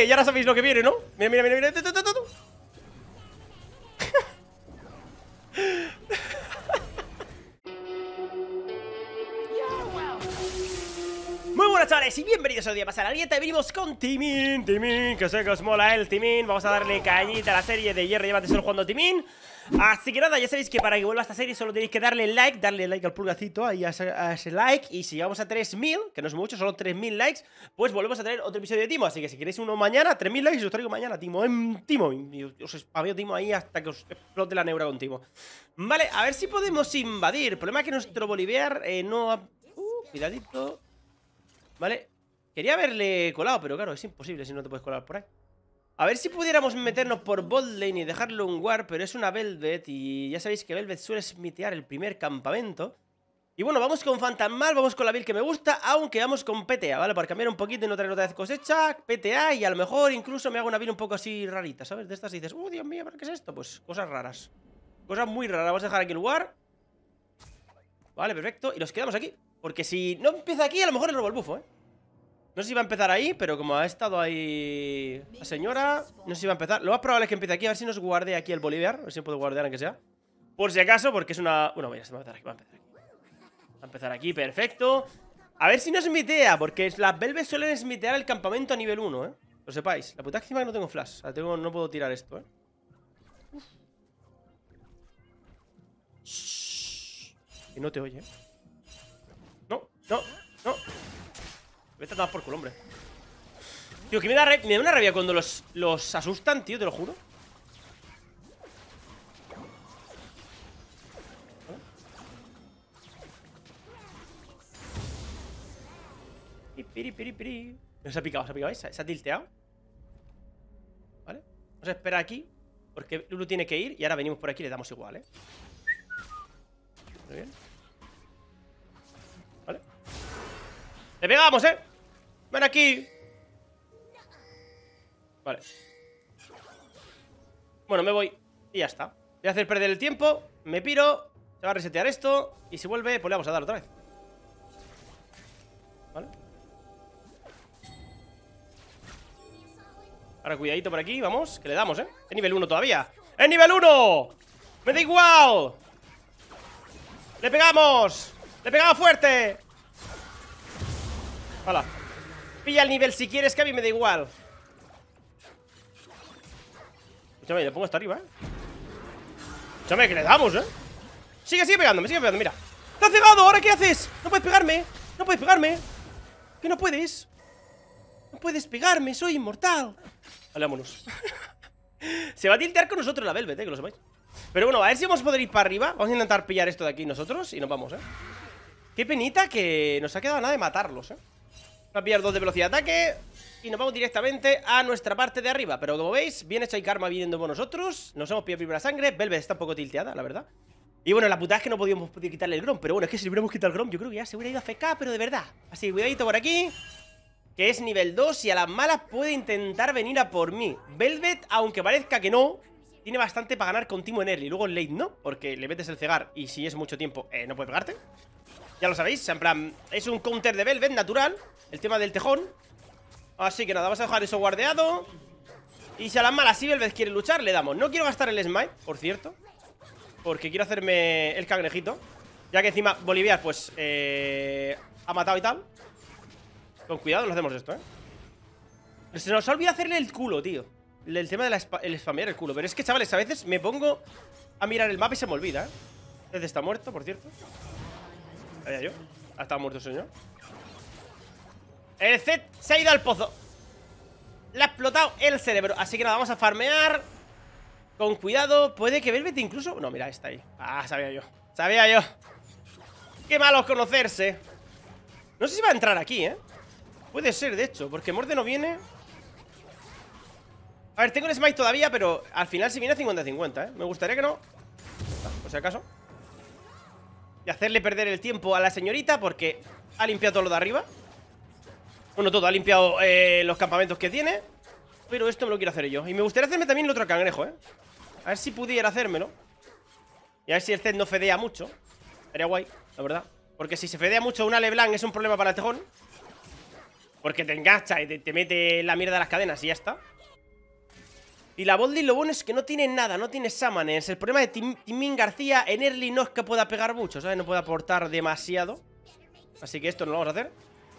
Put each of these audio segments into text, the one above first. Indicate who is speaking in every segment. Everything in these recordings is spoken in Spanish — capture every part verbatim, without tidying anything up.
Speaker 1: Vale, ya ahora sabéis lo que viene, ¿no? Mira, mira, mira, mira. Tu, tu, tu, tu. Muy buenas chavales y bienvenidos a un día más a la dieta. Y venimos con Timín, Timín, que sé que os mola el Timín. Vamos a darle cañita a la serie de Hierro, llévate solo jugando Timín. Así que nada, ya sabéis que para que vuelva a esta serie solo tenéis que darle like, darle like al pulgacito ahí a ese, a ese like. Y si llegamos a tres mil, que no es mucho, solo tres mil likes, pues volvemos a tener otro episodio de Timo. Así que si queréis uno mañana, tres mil likes, os traigo mañana Timo en Timo. Y os spameo Timo ahí hasta que os explote la neura con Timo. Vale, a ver si podemos invadir. El problema es que nuestro Boliviar eh, no ha... Uh, cuidadito. Vale, quería haberle colado, pero claro, es imposible si no te puedes colar por ahí. A ver si pudiéramos meternos por bot lane y dejarlo un ward, pero es una Velvet. Y ya sabéis que Velvet suele smitear el primer campamento. Y bueno, vamos con Fantasmal, vamos con la build que me gusta, aunque vamos con P T A, ¿vale? Para cambiar un poquito y no tener otra vez cosecha, P T A, y a lo mejor incluso me hago una build un poco así rarita, ¿sabes? De estas y dices, uh, Dios mío, ¿pero qué es esto? Pues cosas raras. Cosas muy raras. Vamos a dejar aquí el ward. Vale, perfecto, y nos quedamos aquí. Porque si no empieza aquí, a lo mejor le robo el bufo, ¿eh? No sé si va a empezar ahí, pero como ha estado ahí la señora, no sé si va a empezar. Lo más probable es que empiece aquí, a ver si nos guarde aquí el Boliviar. A ver si puedo guardear aunque sea. Por si acaso, porque es una... Bueno, mira, se va a empezar aquí, va a empezar aquí. Va a empezar aquí, perfecto. A ver si nos smitea, porque las Velvet suelen smitear el campamento a nivel uno, ¿eh? Lo sepáis. La puta encima que no tengo flash. O sea, tengo... no puedo tirar esto, ¿eh? Uf. Shhh. Y no te oye. No, no, no. Vete a tomar por culo, hombre. Tío, que me da, me da una rabia cuando los, los asustan, tío, te lo juro. Piri, piri, piri. No se ha picado, se ha picado, ¿veis? Se ha tilteado. Vale, vamos a esperar aquí, porque Lulu tiene que ir. Y ahora venimos por aquí y le damos igual, ¿eh? Muy bien. Vale. ¡Le pegamos, eh! ¡Ven aquí! Vale. Bueno, me voy y ya está. Voy a hacer perder el tiempo. Me piro. Se va a resetear esto. Y si vuelve, pues le vamos a dar otra vez. Vale. Ahora cuidadito por aquí, vamos. Que le damos, eh. Es nivel uno todavía. ¡Es nivel uno! ¡Me da igual! ¡Le pegamos! ¡Le pegamos fuerte! Hola. Pilla el nivel si quieres, que a mí me da igual. Escúchame, le pongo hasta arriba, eh. Escúchame, que le damos, eh. Sigue, sigue pegándome, sigue pegando, mira. ¡Te has cegado! ¿Ahora qué haces? No puedes pegarme. No puedes pegarme. ¿Qué no puedes? No puedes pegarme, soy inmortal. Vale, vámonos. Se va a tiltear con nosotros la Velvet, eh, que lo sepáis. Pero bueno, a ver si vamos a poder ir para arriba. Vamos a intentar pillar esto de aquí nosotros y nos vamos, eh. Qué penita que nos ha quedado nada de matarlos, eh. Vamos a pillar dos de velocidad de ataque y nos vamos directamente a nuestra parte de arriba. Pero como veis, bien hecho y Karma viniendo por nosotros. Nos hemos pillado primera sangre. Velvet está un poco tilteada, la verdad. Y bueno, la putada es que no podíamos poder quitarle el Grom. Pero bueno, es que si le hubiéramos quitado el Grom, yo creo que ya se hubiera ido a F K, pero de verdad. Así, cuidadito por aquí, que es nivel dos y a las malas puede intentar venir a por mí. Velvet, aunque parezca que no, tiene bastante para ganar con Timo en early. Luego en late no, porque le metes el cegar y si es mucho tiempo, eh, no puede pegarte. Ya lo sabéis, en plan, es un counter de Velvet natural, el tema del tejón. Así que nada, vamos a dejar eso guardeado. Y si a las malas si Velvet quiere luchar, le damos. No quiero gastar el smite, por cierto, porque quiero hacerme el cangrejito. Ya que encima Boliviar, pues, eh, ha matado y tal. Con cuidado, no hacemos esto, eh. Se nos olvida hacerle el culo, tío. El tema del de spamear el culo. Pero es que, chavales, a veces me pongo a mirar el mapa y se me olvida, eh. Este está muerto, por cierto. Allá yo. Ha estado muerto el señor. El Z se ha ido al pozo. Le ha explotado el cerebro. Así que nada, vamos a farmear con cuidado. Puede que Velvet incluso... No, mira, está ahí. Ah, sabía yo. Sabía yo. Qué malo conocerse. No sé si va a entrar aquí, ¿eh? Puede ser, de hecho, porque Morde no viene. A ver, tengo el smite todavía, pero al final si viene cincuenta cincuenta, ¿eh? Me gustaría que no. Por si acaso. Y hacerle perder el tiempo a la señorita, porque ha limpiado todo lo de arriba. Bueno, todo, ha limpiado eh, los campamentos que tiene. Pero esto me lo quiero hacer yo. Y me gustaría hacerme también el otro cangrejo, ¿eh? A ver si pudiera hacérmelo. Y a ver si el Zed no fedea mucho. Sería guay, la verdad. Porque si se fedea mucho una LeBlanc es un problema para el tejón. Porque te engancha y te, te mete la mierda de las cadenas y ya está. Y la Bolding lo bueno es que no tiene nada, no tiene Summoners. El problema de Tim, Timmin García en early no es que pueda pegar mucho, ¿sabes? No puede aportar demasiado. Así que esto no lo vamos a hacer.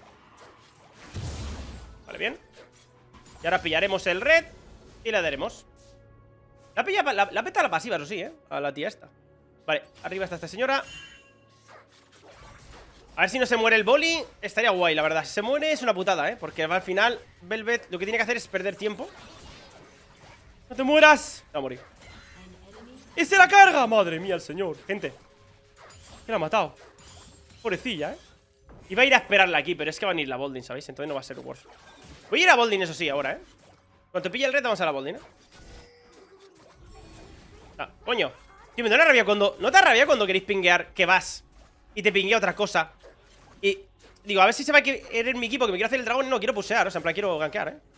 Speaker 1: Vale, bien. Y ahora pillaremos el red y le daremos. La, pilla, la, la peta a la pasiva, eso sí, ¿eh? A la tía esta. Vale, arriba está esta señora. A ver si no se muere el boli. Estaría guay, la verdad. Si se muere es una putada, ¿eh? Porque al final Velvet lo que tiene que hacer es perder tiempo. ¡No te mueras! Va a morir. ¡Y se la carga! ¡Madre mía, el señor! Gente, que la ha matado. Pobrecilla, ¿eh? Iba a ir a esperarla aquí, pero es que va a venir la Bolding, ¿sabéis? Entonces no va a ser worth. Voy a ir a Bolding, eso sí, ahora, ¿eh? Cuando pille el red vamos a la Bolding, ¿eh? Ah, coño. Tío, me da una rabia cuando... ¿No te da rabia cuando queréis pinguear que vas y te pinguea otra cosa? Y... Digo, a ver si se va a querer mi equipo, que me quiero hacer el dragón y no quiero pusear. O sea, en plan, quiero gankear, ¿eh?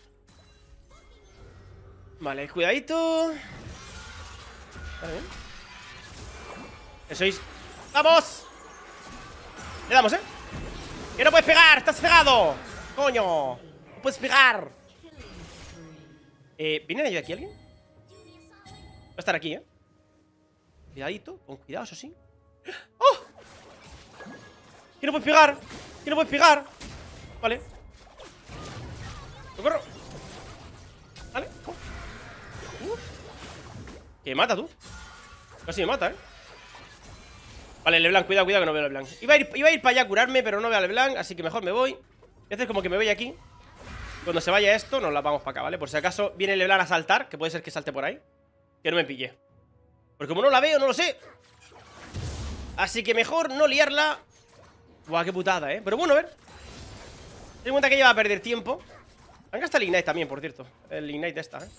Speaker 1: Vale, cuidadito. Vale, bien. Eso es. ¡Vamos! Le damos, ¿eh? ¡Que no puedes pegar! ¡Estás cegado! ¡Coño! ¡No puedes pegar! Eh, ¿viene de ayuda aquí alguien? Va a estar aquí, ¿eh? Cuidadito, con cuidado, eso sí. ¡Oh! ¡Que no puedes pegar! ¡Que no puedes pegar! Vale. ¡Socorro! Vale. Oh. Uh. Que mata, tú. Casi me mata, ¿eh? Vale, LeBlanc, cuidado, cuidado que no veo a LeBlanc. Iba a ir, iba a ir para allá a curarme, pero no veo a LeBlanc, así que mejor me voy. Voy a hacer como que me voy aquí. Cuando se vaya esto, nos la vamos para acá, ¿vale? Por si acaso viene LeBlanc a saltar, que puede ser que salte por ahí. Que no me pille. Porque como no la veo, no lo sé. Así que mejor no liarla. Buah, qué putada, ¿eh? Pero bueno, a ver. Ten en cuenta que ella va a perder tiempo. Han gastado el Ignite también, por cierto. El Ignite esta, ¿eh?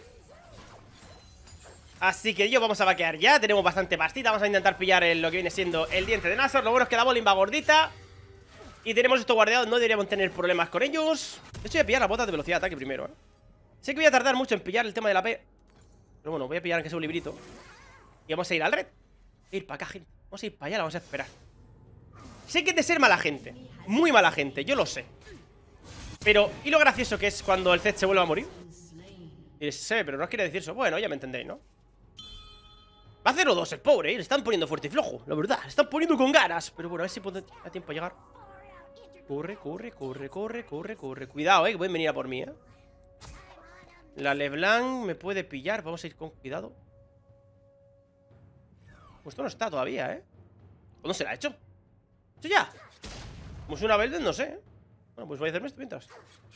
Speaker 1: Así que yo vamos a vaquear ya. Tenemos bastante pastita. Vamos a intentar pillar el, lo que viene siendo el diente de Nashor. Lo bueno es que la Bolding va gordita. Y tenemos esto guardado. No deberíamos tener problemas con ellos. De hecho voy a pillar las botas de velocidad de ataque primero, ¿eh? Sé que voy a tardar mucho en pillar el tema de la P. Pero bueno, voy a pillar aunque sea un librito. Y vamos a ir al red. Voy a ir para acá, gente. Vamos a ir para allá, la vamos a esperar. Sé que es de ser mala gente. Muy mala gente, yo lo sé. Pero, ¿y lo gracioso que es cuando el Zed se vuelve a morir? Y sé, pero no os quiere decir eso. Bueno, ya me entendéis, ¿no? Va a cero dos el pobre, ¿eh? Le están poniendo fuerte y flojo, la verdad. Le están poniendo con ganas. Pero bueno, a ver si puedo a tiempo a llegar. Corre, corre, corre, corre, corre, corre. Cuidado, eh, que pueden venir a por mí, eh. La LeBlanc me puede pillar. Vamos a ir con cuidado. Pues esto no está todavía, eh. ¿Cuándo se la ha hecho? ¿Esto ya? Como es una Velvet, no sé, eh. Bueno, pues voy a hacerme esto mientras.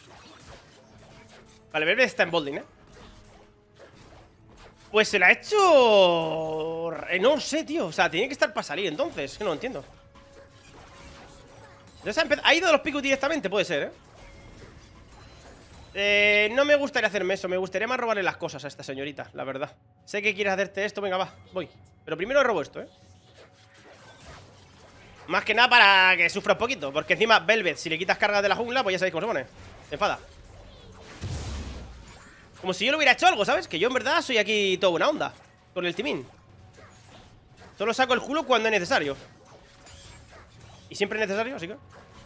Speaker 1: Vale, Velvet está en Bolding, eh. Pues se la ha hecho... No sé, tío. O sea, tiene que estar para salir entonces. Que no lo entiendo. Ya se ha, ha ido de los picos directamente, puede ser, ¿eh? Eh, no me gustaría hacerme eso. Me gustaría más robarle las cosas a esta señorita, la verdad. Sé que quieres hacerte esto, venga, va, voy. Pero primero robo esto, ¿eh? Más que nada para que sufra un poquito. Porque encima Velvet, si le quitas cargas de la jungla, pues ya sabéis cómo se pone. Se enfada. Como si yo le hubiera hecho algo, ¿sabes? Que yo en verdad soy aquí toda una onda con el timín. Solo saco el culo cuando es necesario. Y siempre es necesario, así que...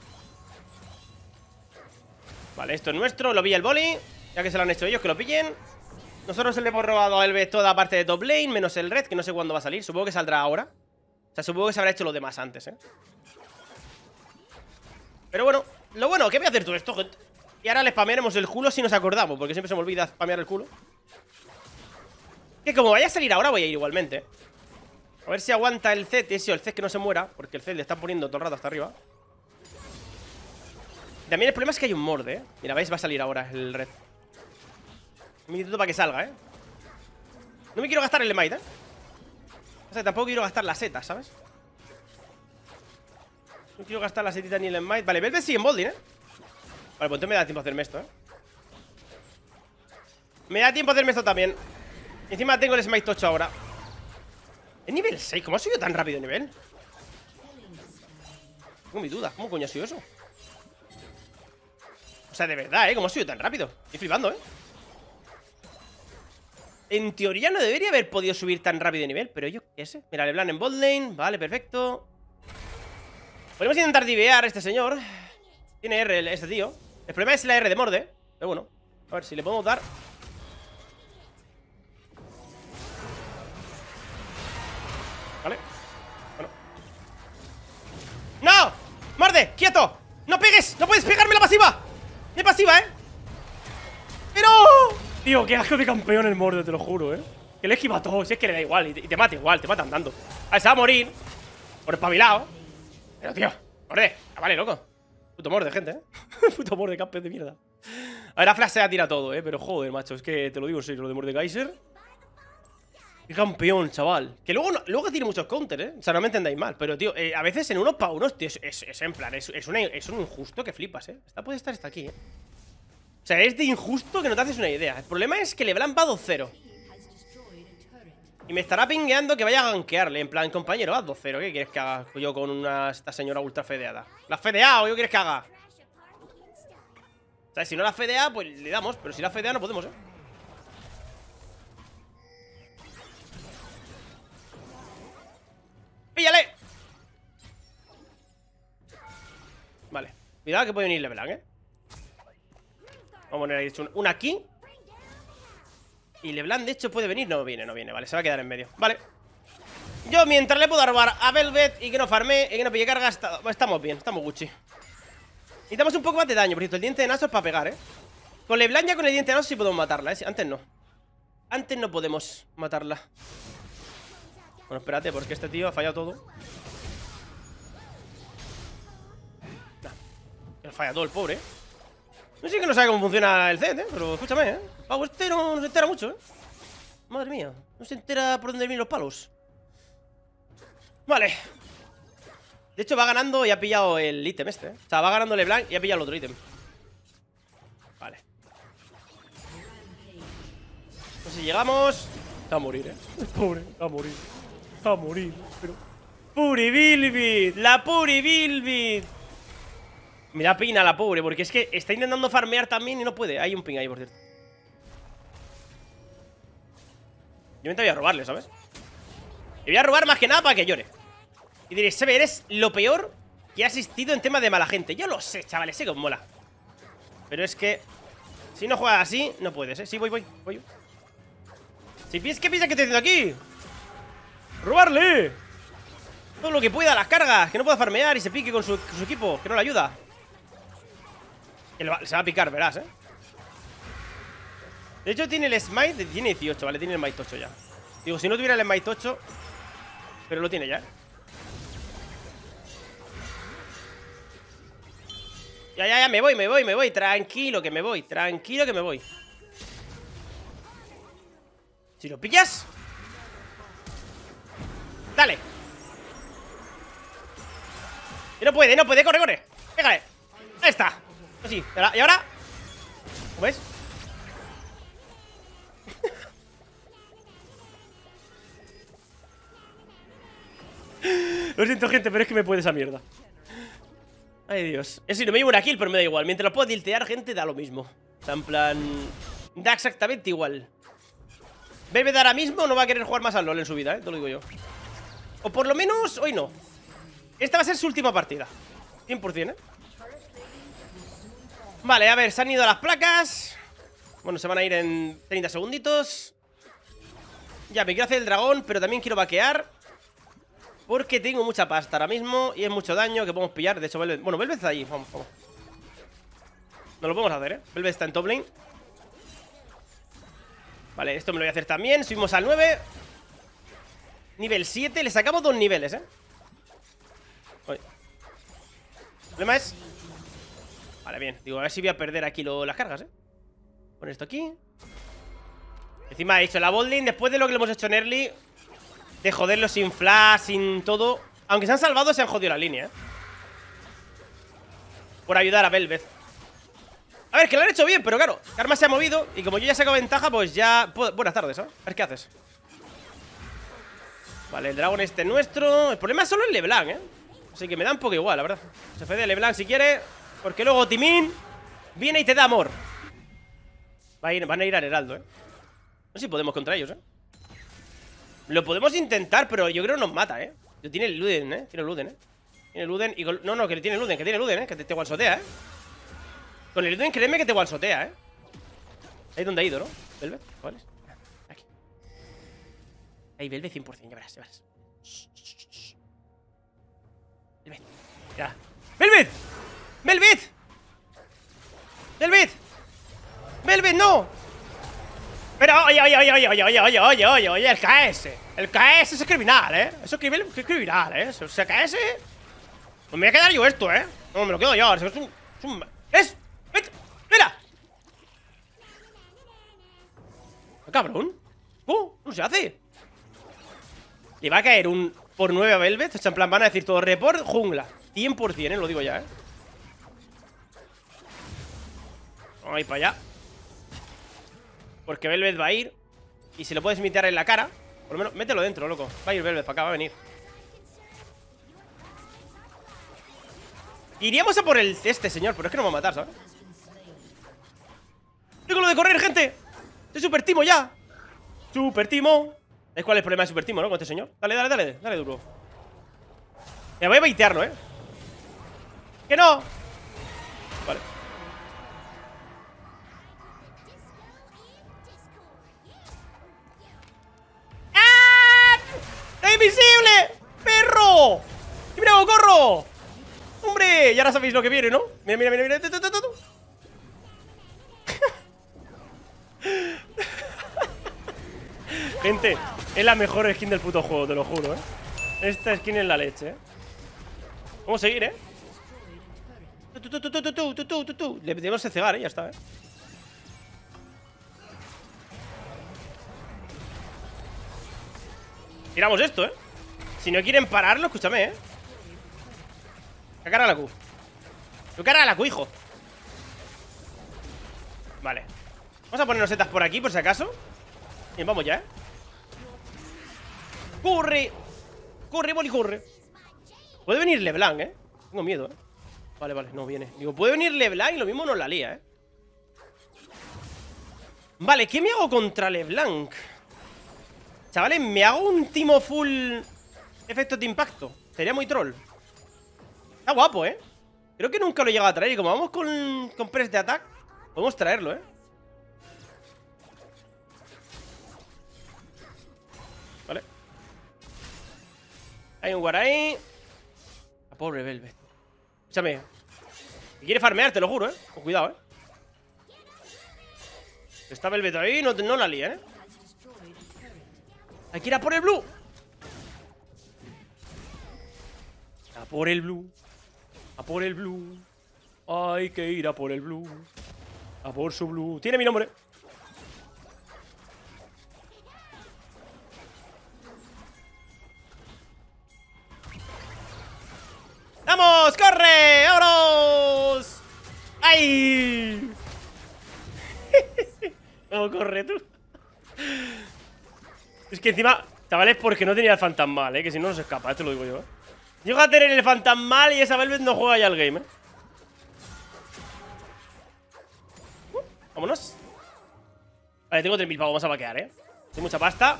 Speaker 1: Vale, esto es nuestro, lo pilla el boli. Ya que se lo han hecho ellos, que lo pillen. Nosotros le hemos robado a Velvet toda parte de top lane, menos el red, que no sé cuándo va a salir. Supongo que saldrá ahora. O sea, supongo que se habrá hecho lo demás antes, ¿eh? Pero bueno, lo bueno, ¿qué voy a hacer todo esto, gente? Y ahora le spamearemos el culo si nos acordamos, porque siempre se me olvida spamear el culo. Que como vaya a salir ahora voy a ir igualmente. A ver si aguanta el Zed, ese o el Zed que no se muera, porque el Zed le está poniendo todo el rato hasta arriba. También el problema es que hay un morde, ¿eh? Mira, veis, va a salir ahora el red. Un minutito para que salga, ¿eh? No me quiero gastar el Smite, ¿eh? O sea, tampoco quiero gastar la seta, ¿sabes? No quiero gastar la setita ni el Smite. Vale, Velvet sigue en Bolding, ¿eh? Vale, pues entonces me da tiempo a hacerme esto, ¿eh? Me da tiempo a hacerme esto también. Y encima tengo el Smite ocho ahora. ¿Es nivel seis? ¿Cómo ha subido tan rápido el nivel? Tengo mi duda. ¿Cómo coño ha sido eso? O sea, de verdad, ¿eh? ¿Cómo ha subido tan rápido? Estoy flipando, ¿eh? En teoría no debería haber podido subir tan rápido de nivel, pero yo qué sé. Mira, LeBlanc en bot lane. Vale, perfecto. Podemos intentar divear a este señor. Tiene R este tío. El problema es la R de Morde. Pero bueno, a ver si le podemos dar. Vale. Bueno. ¡No! ¡Morde! ¡Quieto! ¡No pegues! ¡No puedes pegarme la pasiva! ¡Mi pasiva, eh! ¡Pero! Tío, qué asco de campeón el Morde, te lo juro, eh. Que le esquiva todo. Si es que le da igual. Y te, y te mata igual, te mata andando. A ver, se va a morir. Por espabilado. Pero, tío, Morde. Ah, vale, loco. Puto Morde, gente, eh. Puto Morde, campeón de mierda. A ver, a Flash se ha tirado todo, eh. Pero joder, macho. Es que te lo digo en serio, lo de Mordekaiser. Qué campeón, chaval. Que luego, no, luego tiene muchos counters, eh. O sea, no me entendáis mal. Pero, tío, eh, a veces en unos pa' unos, tío, es, es, es en plan, es, es, una, es un injusto que flipas, eh. Esta puede estar esta aquí, eh. O sea, es de injusto que no te haces una idea. El problema es que LeBlanc va dos cero. Y me estará pingueando que vaya a gankearle. En plan, compañero, vas dos cero. ¿Qué quieres que haga yo con una, esta señora ultra fedeada? ¿La has fedeado o qué quieres que haga? O sea, si no la fedea, pues le damos. Pero si la fedea no podemos, eh. ¡Píllale! Vale, cuidado que puede venir LeBlanc, eh. Vamos a poner ahí una aquí. Y LeBlanc, de hecho, puede venir. No viene, no viene, vale, se va a quedar en medio. Vale. Yo, mientras le puedo robar a Velvet y que no farme y que no pille carga, está, estamos bien, estamos Gucci. Necesitamos un poco más de daño, por cierto, el diente de Naso es para pegar, eh. Con LeBlanc ya con el diente de Naso sí podemos matarla, eh. Antes no. Antes no podemos matarla. Bueno, espérate, porque este tío ha fallado todo. Nah, él falla todo el pobre, eh. No sé que no sabe cómo funciona el Z, ¿eh? Pero escúchame, ¿eh? El pavo este no, no se entera mucho, ¿eh? Madre mía, no se entera por dónde vienen los palos. Vale. De hecho va ganando y ha pillado el ítem este, ¿eh? O sea, va ganando LeBlanc y ha pillado el otro ítem. Vale. Pues si llegamos... Va a morir, ¿eh? Pobre, va a morir. Va a morir, pero... ¡Puri Bilbit! ¡La Puri Bilbit! Me da pena la pobre, porque es que está intentando farmear también y no puede. Hay un ping ahí, por cierto. Yo me voy a robarle, ¿sabes? Le voy a robar más que nada para que llore. Y diréis, Sebe, eres lo peor que ha existido en tema de mala gente. Yo lo sé, chavales, sé que os mola. Pero es que si no juegas así, no puedes, ¿eh? Sí, voy, voy, voy. Si piensas, ¿qué piensas que estoy haciendo aquí? ¡Robarle! Todo lo que pueda, las cargas. Que no pueda farmear y se pique con su, con su equipo. Que no le ayuda. Que le va, se va a picar, verás, ¿eh? De hecho tiene el smite, tiene dieciocho, vale, tiene el smite ocho ya. Digo, si no tuviera el smite ocho. Pero lo tiene ya, ¿eh? Ya, ya, ya, me voy, me voy, me voy. Tranquilo que me voy, tranquilo que me voy. Si lo pillas. Dale. Y no puede, no puede, corre, corre. Pégale. Ahí está. Así, y ahora. ¿Cómo ves? Lo siento, gente, pero es que me puede esa mierda. Ay, Dios. Es decir, no me llevo una kill, pero me da igual. Mientras lo puedo tiltear, gente, da lo mismo. O sea, en plan... Da exactamente igual. Velvet ahora mismo no va a querer jugar más al LoL en su vida, ¿eh? Te lo digo yo. O por lo menos, hoy no. Esta va a ser su última partida. cien por cien, ¿eh? Vale, a ver, se han ido las placas. Bueno, se van a ir en treinta segunditos. Ya, me quiero hacer el dragón, pero también quiero vaquear. Porque tengo mucha pasta ahora mismo y es mucho daño que podemos pillar. De hecho, Velvet... Bueno, Velvet está ahí, vamos, vamos. No lo podemos hacer, ¿eh? Velvet está en top lane. Vale, esto me lo voy a hacer también. Subimos al nueve. Nivel siete, le sacamos dos niveles, ¿eh? Uy. El problema es... Vale, bien, digo, a ver si voy a perder aquí lo... las cargas, ¿eh? Poner esto aquí. Encima he hecho la botlane después de lo que le hemos hecho en early. De joderlo sin flash, sin todo. Aunque se han salvado, se han jodido la línea, ¿eh? Por ayudar a Velvet. A ver, que lo han hecho bien, pero claro, Karma se ha movido. Y como yo ya saco ventaja, pues ya... Buenas tardes, ¿sabes? A ver qué haces. Vale, el dragón este es nuestro. El problema es solo el LeBlanc, ¿eh? Así que me da un poco igual, la verdad. Se fede LeBlanc si quiere. Porque luego Timín viene y te da amor. Va a ir, van a ir al Heraldo, ¿eh? No sé si podemos contra ellos, ¿eh? Lo podemos intentar, pero yo creo que nos mata, ¿eh? Tiene el Luden, ¿eh? Tiene el Luden, ¿eh? Tiene Luden y con... No, no, que tiene Luden, que tiene Luden, eh. Que te, te one-shotea, eh. Con el Luden, créeme que te one-shotea, eh. Ahí donde ha ido, ¿no? Velvet, ¿cuál es? Aquí. Ahí, Velvet cien por cien, ya verás, ya verás. Velvet, ya. ¡Velvet! ¡Velvet! ¡Velvet! ¡Velvet, no! Pero, oye, oye, oye, oye, oye, oye, oye, oye, oye, oye, el K S. El K S es criminal, ¿eh? Eso es criminal, es criminal, ¿eh? O sea, K S... Pues me voy a quedar yo esto, ¿eh? No, me lo quedo yo. Es un... Es... Un, es ¡mira! ¡Cabrón! ¡Oh! ¡No se hace! Le va a caer un... Por nueve a Velvet. O sea, en plan, van a decir todo report jungla. cien por cien, ¿eh? Lo digo ya, ¿eh? Vamos a ir para allá. Porque Velvet va a ir. Y si lo puedes imitar en la cara, por lo menos, mételo dentro, loco. Va a ir Velvet para acá, va a venir. Iríamos a por el este, señor, pero es que no me va a matar, ¿sabes? Tengo lo de correr, gente. Soy super timo ya. Super timo. ¿Sabes cuál es el problema de super timo, no? Con este señor. Dale, dale, dale, dale duro. Me voy a baitearlo, ¿eh? ¡Que no! Vale. ¡Invisible! ¡Perro! ¡Y mira cómo corro! ¡Hombre! Y ahora sabéis lo que viene, ¿no? Mira, mira, mira, mira. Tu, tu, tu, tu. Gente, es la mejor skin del puto juego, te lo juro, ¿eh? Esta skin es la leche, ¿eh? Vamos a seguir, ¿eh? Tu, tu, tu, tu, tu, tu, tu, tu, tu. Le debemos cegar, ¿eh? Ya está, ¿eh? Tiramos esto, ¿eh? Si no quieren pararlo, escúchame, ¿eh? Sacar a la Q. Sacar a la Q, hijo. Vale. Vamos a ponernos setas por aquí, por si acaso. Bien, vamos ya, ¿eh? ¡Corre! ¡Corre, boli, corre! Puede venir LeBlanc, ¿eh? Tengo miedo, ¿eh? Vale, vale, no viene. Digo, puede venir LeBlanc y lo mismo nos la lía, ¿eh? Vale, ¿qué me hago contra LeBlanc? Chavales, me hago un timo full efectos de impacto. Sería muy troll. Está guapo, ¿eh? Creo que nunca lo he llegado a traer. Y como vamos con, con press de attack, podemos traerlo, ¿eh? Vale. Hay un guaraí. La pobre Velvet. Escúchame. Si quiere farmear, te lo juro, ¿eh? Con cuidado, ¿eh? Está Velvet ahí, no, no la lía, ¿eh? Hay que ir a por el blue. A por el blue. A por el blue. Hay que ir a por el blue. A por su blue. Tiene mi nombre. ¡Vamos! ¡Corre! ¡Vámonos! ¡Ay! ¿Cómo corre tú? Es que encima, chavales, porque no tenía el fantasmal, ¿eh? Que si no, no se escapa, esto lo digo yo, ¿eh? Llego a tener el fantasmal y esa Velvet no juega ya al game, ¿eh? Uh, vámonos. Vale, tengo tres mil pavos, vamos a vaquear, ¿eh? Tengo mucha pasta.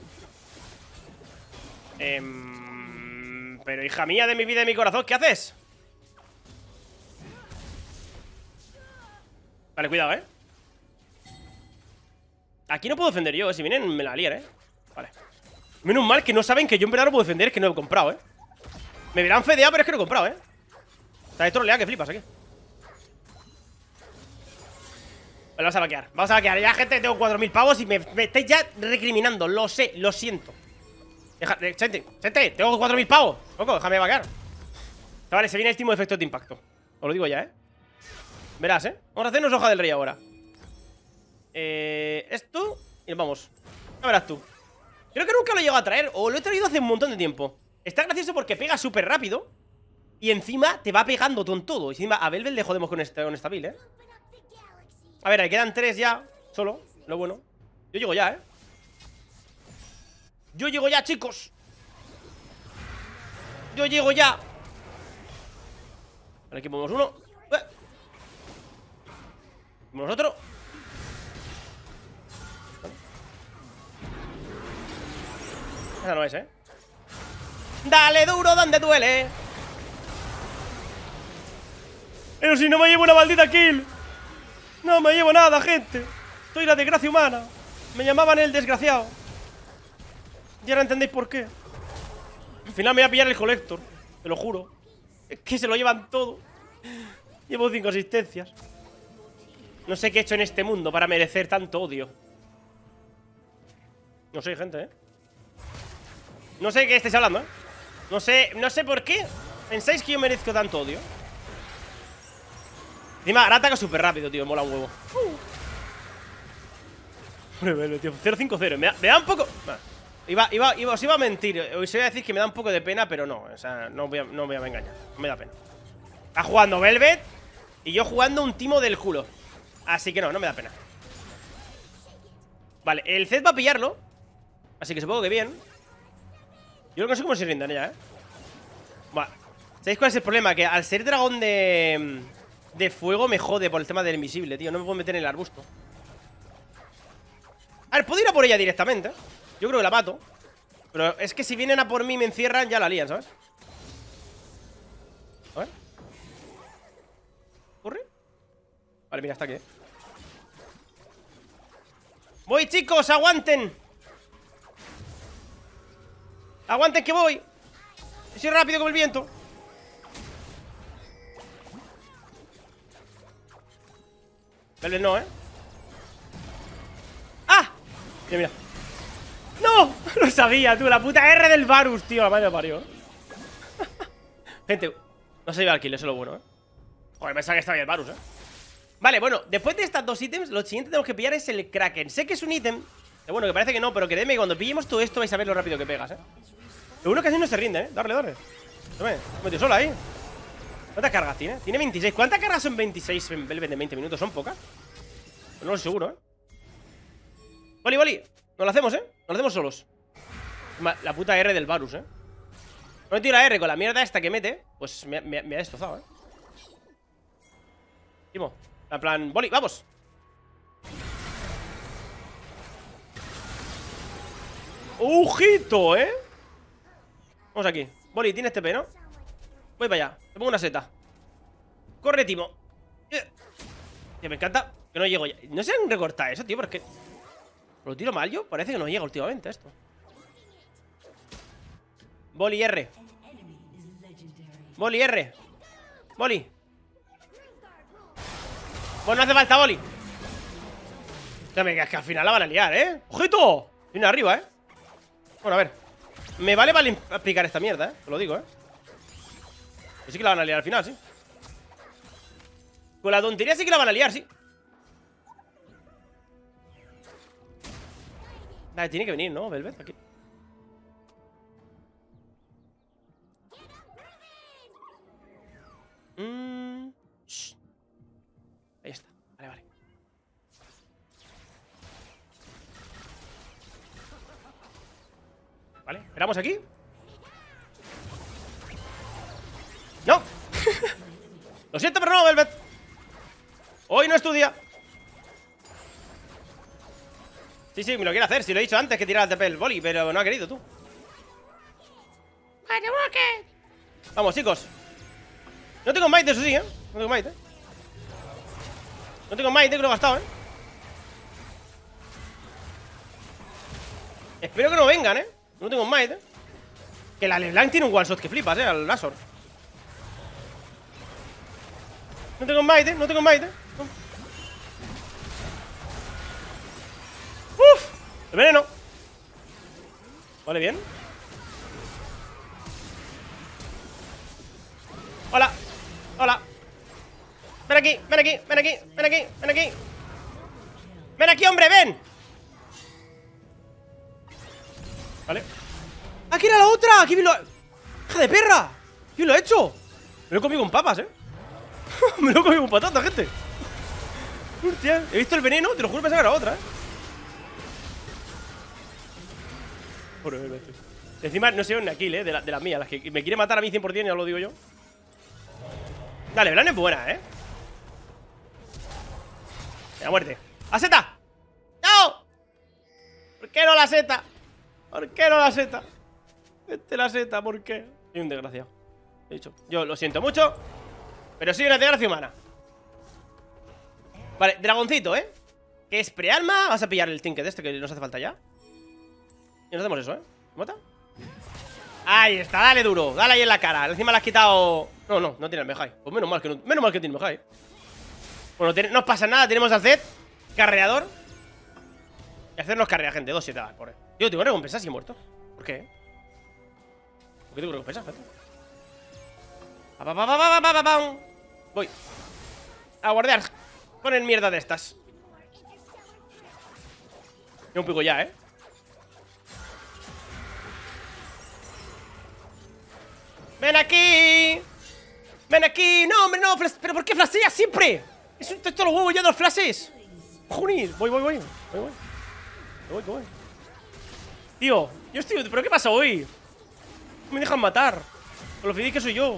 Speaker 1: eh, Pero hija mía, de mi vida y de mi corazón, ¿qué haces? Vale, cuidado, ¿eh? Aquí no puedo defender yo, ¿eh? Si vienen me la lían, ¿eh? Vale. Menos mal que no saben que yo en verdad no puedo defender, es que no he comprado, ¿eh? Me verán fedeado, pero es que no he comprado, ¿eh? Está de trolea que flipas aquí. Vale, vamos a vaquear. Vamos a vaquear. Ya, gente, tengo cuatro mil pavos y me, me estáis ya recriminando. Lo sé, lo siento. Deja, de, gente, gente, tengo cuatro mil pavos. Loco, déjame vaquear. Vale, se viene el timo de efectos de impacto. Os lo digo ya, ¿eh? Verás, ¿eh? Vamos a hacernos hoja del rey ahora. Eh, esto. Y nos vamos. Ya verás tú. Creo que nunca lo he llegado a traer. O lo he traído hace un montón de tiempo. Está gracioso porque pega súper rápido. Y encima te va pegando con todo. Y encima a Velvet le jodemos con esta, con esta build, ¿eh? A ver, ahí quedan tres ya. Solo, lo bueno. Yo llego ya, ¿eh? Yo llego ya, chicos. Yo llego ya. Vale, aquí ponemos uno. Ponemos otro. Esa no es, ¿eh? Dale duro donde duele. Pero si no me llevo una maldita kill. No me llevo nada, gente. Soy la desgracia humana. Me llamaban el desgraciado. Y ahora entendéis por qué. Al final me voy a pillar el Collector. Te lo juro. Es que se lo llevan todo. Llevo cinco asistencias. No sé qué he hecho en este mundo para merecer tanto odio. No sé, gente, ¿eh? No sé de qué estáis hablando, ¿eh? No sé, no sé por qué pensáis que yo merezco tanto odio. Encima, ahora ataca súper rápido, tío. Mola un huevo. cero cinco cero. Me, me da un poco... Nah. Iba, iba, iba, os iba a mentir. Os iba a decir que me da un poco de pena, pero no. O sea, no voy a, no voy a engañar. No me da pena. Está jugando Velvet y yo jugando un timo del culo. Así que no, no me da pena. Vale, el Zed va a pillarlo. Así que supongo que bien. Yo creo que no sé cómo se rindan ya, ¿eh? Vale. ¿Sabéis cuál es el problema? Que al ser dragón de... de fuego me jode por el tema del invisible, tío. No me puedo meter en el arbusto. A ver, puedo ir a por ella directamente. Yo creo que la mato. Pero es que si vienen a por mí y me encierran, ya la lían, ¿sabes? A ver. ¿Corre? Vale, mira, está aquí, ¿eh? Voy, chicos, aguanten. Aguanten que voy. Soy rápido como el viento. Tal vez no, ¿eh? ¡Ah! Mira, mira. ¡No! Lo sabía, tú. La puta R del Varus, tío. La madre me parió. Gente, no se lleva el kill, eso es lo bueno, ¿eh? Joder, pensaba que estaba bien el Varus, ¿eh? Vale, bueno, después de estas dos ítems, lo siguiente que tenemos que pillar es el Kraken. Sé que es un ítem, pero bueno, que parece que no. Pero créeme que cuando pillemos todo esto vais a ver lo rápido que pegas, ¿eh? Lo bueno que así no se rinde, ¿eh? Darle, darle. Tome, metió sola ahí. ¿Cuántas cargas tiene? Tiene veintiséis. ¿Cuántas cargas son veintiséis en Velvet de veinte minutos? ¿Son pocas? Pues no lo sé seguro, ¿eh? Boli, boli. Nos lo hacemos, ¿eh? Nos lo hacemos solos. La puta R del Varus, ¿eh? No he tirado la R con la mierda esta que mete. Pues me, me, me ha destrozado, ¿eh? Timo. En plan, boli, vamos. ¡Ojito, eh! Vamos aquí. Boli, tienes T P, ¿no? Voy para allá. Te pongo una seta. Corre, Timo. Tío, me encanta que no llego ya. No se han recortado eso, tío, porque lo tiro mal yo. Parece que no llega últimamente esto. Boli R. Boli R. Boli. Bueno, no hace falta, Boli. Es que al final la van a liar, ¿eh? ¡Ojito! Viene arriba, ¿eh? Bueno, a ver. Me vale para aplicar esta mierda, ¿eh? Te lo digo, ¿eh? Que sí que la van a liar al final, sí. Con la tontería sí que la van a liar, sí. Vale, tiene que venir, ¿no? Velvet, aquí. Mm. Shh. Ahí está. Vale, vale. Vale, esperamos aquí. ¡No! Lo siento, pero no, Velvet. Hoy no estudia. Sí, sí, me lo quiere hacer. Si lo he dicho antes que tirar el T P el Boli, pero no ha querido, tú. Vamos, chicos. No tengo Might, eso sí, ¿eh? No tengo Might, ¿eh? No tengo Might, que lo he gastado, ¿eh? Espero que no vengan, ¿eh? No tengo Might, ¿eh? Que la LeBlanc tiene un one shot que flipas, ¿eh? Al Nashor. No tengo Might, ¿eh? No tengo Might, ¿eh? No. ¡Uf! El veneno. Vale, bien. Hola. Hola. Ven aquí, ven aquí, ven aquí, ven aquí, ven aquí. Ven aquí, hombre, ven. Vale. ¡Aquí era la otra! ¡Aquí lo... ¡Hija de perra! ¿Quién lo ha hecho? Me lo he comido con papas, ¿eh? Me lo he comido con patata, gente. Hostia, he visto el veneno. Te lo juro, pensaba que era otra, ¿eh? Por encima no sé una kill, ¿eh? De las de la mías. Las que me quiere matar a mí cien por cien, ya lo digo yo. Dale, Blan es buena, ¿eh? La muerte. ¡A seta! ¡No! ¿Por qué no la seta? ¿Por qué no la seta? Vete la seta, ¿por qué? Soy un desgraciado. He dicho, yo lo siento mucho. Pero sí una gracia humana. Vale, dragoncito, ¿eh? Que es prealma. Vamos a pillar el trinket este que nos hace falta ya. Y nos hacemos eso, ¿eh? ¿Me mata? Ahí está, dale duro. Dale ahí en la cara. Encima le has quitado... No, no, no tiene el Mejai. Pues menos mal que no, menos mal que tiene el Mejai. Bueno, ten... no pasa nada. Tenemos a Zed, carreador. Y hacernos carrea, gente. dos siete, por ahí. Yo tengo recompensa si he muerto. ¿Por qué? ¿Por qué tengo recompensa, gente? Pa, pa, pa, pa, pa, pa, pa. Voy a guardear con el mierda de estas. Yo un pico ya, ¿eh? ¡Ven aquí! ¡Ven aquí! ¡No, hombre, no! ¿Pero por qué flasheas siempre? Es un texto los huevos ya de los flashes. ¡Joder! Voy, voy, voy. Voy, voy. Voy, voy. Tío, yo estoy... ¿Pero qué pasa hoy? Me dejan matar. Con lo feliz que soy yo.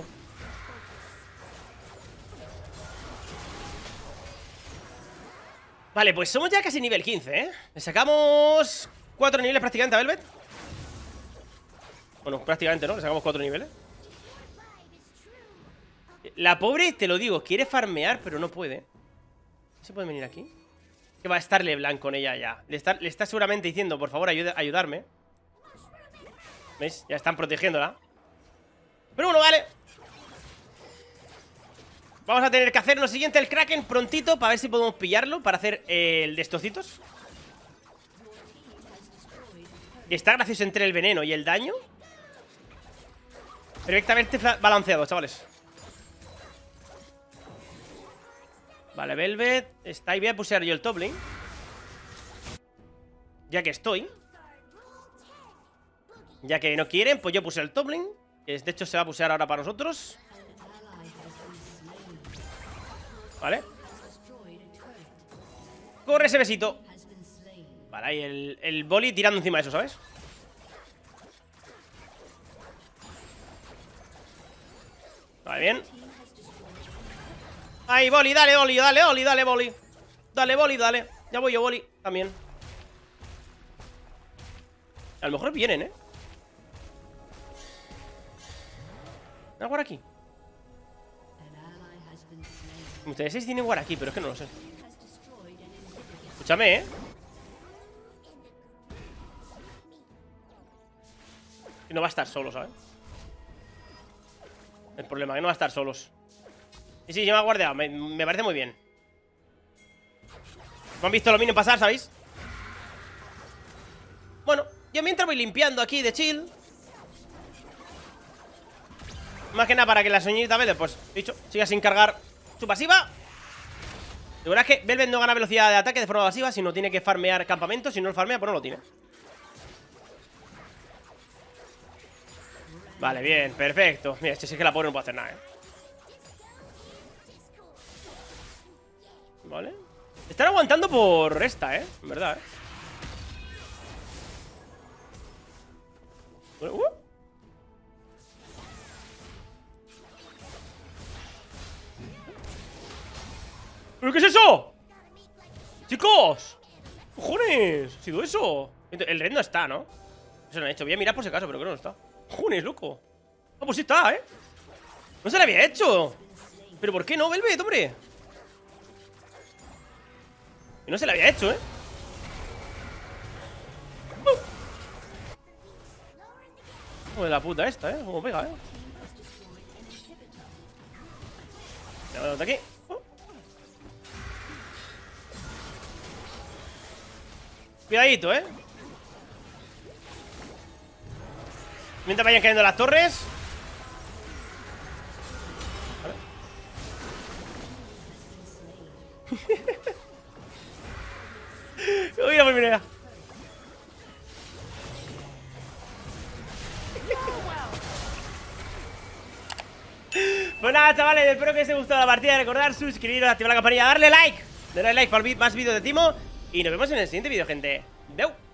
Speaker 1: Vale, pues somos ya casi nivel quince, ¿eh? Le sacamos cuatro niveles prácticamente a Velvet. Bueno, prácticamente, ¿no? Le sacamos cuatro niveles. La pobre, te lo digo, quiere farmear, pero no puede. ¿Se puede venir aquí? Que va a estar LeBlanc con ella ya. Le está, le está seguramente diciendo, por favor, ayuda, ayudarme. ¿Veis? Ya están protegiéndola. Pero bueno, vale. Vamos a tener que hacer lo siguiente, el Kraken prontito, para ver si podemos pillarlo, para hacer eh, el de estocitos. Y está gracioso entre el veneno y el daño. Perfectamente balanceado, chavales. Vale, Velvet. Está ahí, voy a pusear yo el top lane. Ya que estoy. Ya que no quieren, pues yo puse el top lane. Que de hecho se va a pusear ahora para nosotros. Vale. Corre ese besito. Vale, ahí el, el boli tirando encima de eso, ¿sabes? Vale, bien. Ahí, boli, dale, boli, dale, boli, dale, boli. Dale, boli, dale. Ya voy yo, boli, también. A lo mejor vienen, ¿eh? ¿Una guard aquí? Ustedes seis tienen guard aquí, pero es que no lo sé. Escúchame, ¿eh? Y no va a estar solo, ¿sabes? El problema, que no va a estar solos. Y sí, yo me he guardeado, me, me parece muy bien. Me han visto los minions pasar, ¿sabéis? Bueno, yo mientras voy limpiando aquí de chill. Más que nada para que la señorita Velvet, pues, dicho, siga sin cargar su pasiva. La verdad es que Velvet no gana velocidad de ataque de forma pasiva, sino tiene que farmear campamentos. Si no lo farmea, pues no lo tiene. Vale, bien, perfecto. Mira, este sí que la pobre no puede hacer nada, ¿eh? Vale. Están aguantando por esta, ¿eh? En verdad, ¿eh? Uh. ¿Pero qué es eso? ¡Chicos! ¡Cojones! ¿Ha sido eso? El red no está, ¿no? Eso no ha hecho. Voy a mirar por si acaso, pero creo que no está. ¡Cojones, loco! Ah, pues sí está, ¿eh? No se le había hecho. ¿Pero por qué no, Velvet, hombre? Y no se le había hecho, ¿eh? Como de la puta esta, ¿eh? Como pega, ¿eh? Vamos de aquí. Oh. Cuidadito, ¿eh? Mientras vayan cayendo las torres. Uy, la primera. Pues nada, chavales, espero que os haya gustado la partida. Recordad suscribiros, activar la campanilla, darle like, darle like para más vídeos de Timo. Y nos vemos en el siguiente vídeo, gente. Deu.